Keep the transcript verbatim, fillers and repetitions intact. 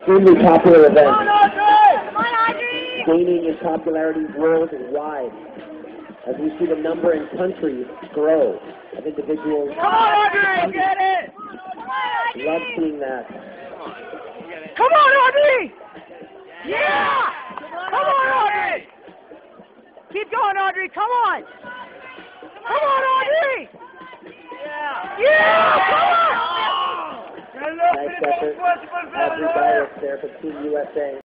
extremely popular event, Come on, Audrey! gaining in popularity worldwide as we see the number in countries grow of individuals. Come on, Audrey! Get it! Come on, Audrey! Love seeing that. Come on, Audrey! Yeah! Come on, Audrey! Keep going, Audrey. Come on! Come on, Audrey! Yeah! Yeah! Come on! Nice effort. Audrey Garrett there for Team U S A.